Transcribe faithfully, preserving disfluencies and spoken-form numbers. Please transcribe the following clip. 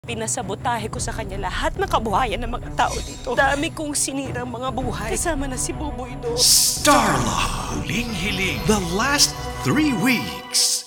Pinasabotahe ko sa kanya lahat ng kabuhayan ng mga tao dito. Dami kong sinirang mga buhay. Kasama na si Buboy doon. Starla, Huling Hiling, the last three weeks.